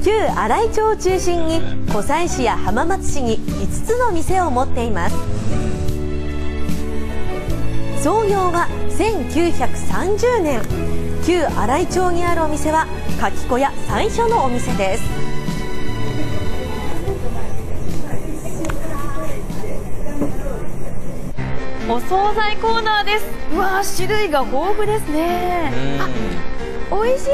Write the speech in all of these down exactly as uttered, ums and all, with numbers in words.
旧新井町を中心に湖西市や浜松市にいつつの店を持っています。創業はせんきゅうひゃくさんじゅうねん。旧新井町にあるお店はかき小屋最初のお店です。お惣菜コーナーです。うわー、種類が豊富ですね。あ、美味しそう。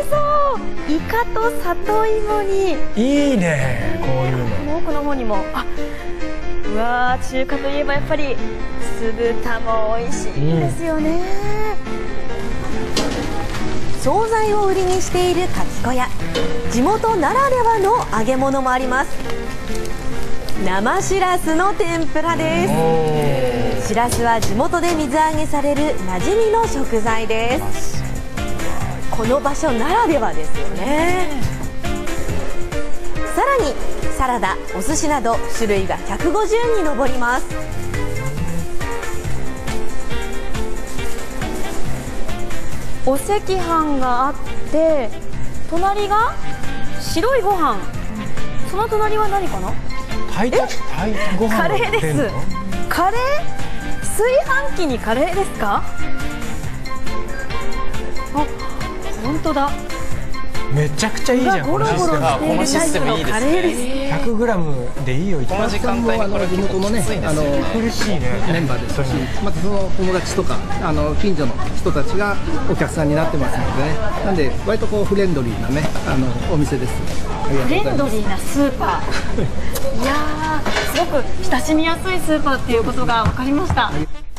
イカと里芋に。 いいね、こういうの。 奥の方にも。あ、うわー、中華といえばやっぱり酢豚も美味しいですよね。うん、惣菜を売りにしているかき小屋。地元ならではの揚げ物もあります。生しらすの天ぷらです。しらすは地元で水揚げされる馴染みの食材です。この場所ならではですよね。さらにサラダ、お寿司など種類がひゃくごじゅうに上ります。お赤飯があって隣が白いご飯、その隣は何かな。 炊いた炊いたご飯。 カレーです。カレー、炊飯器にカレーですか。あ、本当だ。 めちゃくちゃいいじゃん。 ゴロゴロしているタイプのカレーです。 ひゃくグラムでいいよ。 この時間帯にこれ結構きついですよね。 苦しいね。 メンバーですし、またその友達とかあの近所の人たちがお客さんになってますのでね。なんで割とこうフレンドリーなねあのお店です。 フレンドリーなスーパー。いやー、すごく親しみやすいスーパーっていうことが分かりました。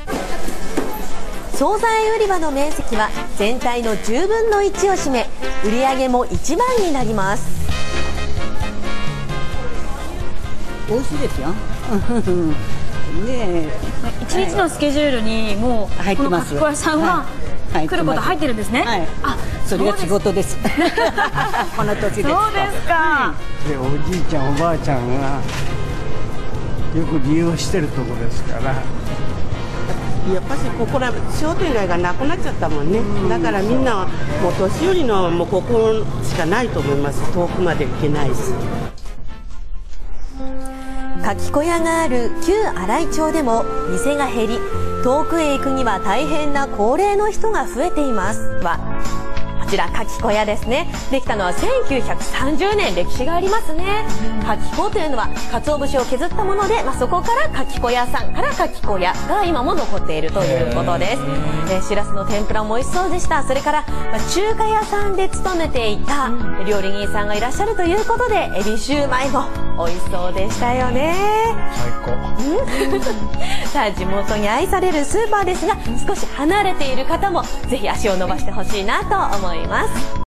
惣菜売り場の面積は全体のじゅうぶんのいちを占め、売り上げもいちばんになります。 美味しいですよ。ね、 一日のスケジュールにもうこのかき小屋さんは来ること入ってるんですね。 はい、あ、それが仕事です。この年です。 そうですか。 で、おじいちゃんおばあちゃんがよく利用してるところですから。 やっぱしここら商店街がなくなっちゃったもんね。だからみんなはもう年寄りのもうここしかないと思います。遠くまで行けないし。 かき小屋がある旧新井町でも店が減り、遠くへ行くには大変な高齢の人が増えています。はこちらかき小屋ですね。できたのはせんきゅうひゃくさんじゅうねん、歴史がありますね。かき粉というのは鰹節を削ったもので、まあ、そこからかき小屋さんからかき小屋が今も残っているということです。えー、しらすの天ぷらも美味しそうでした。それから、まあ、中華屋さんで勤めていた料理人さんがいらっしゃるということで、エビシューマイも美味しそうでしたよね。 最高。 さあ、地元に愛されるスーパーですが、少し離れている方もぜひ足を伸ばしてほしいなと思います。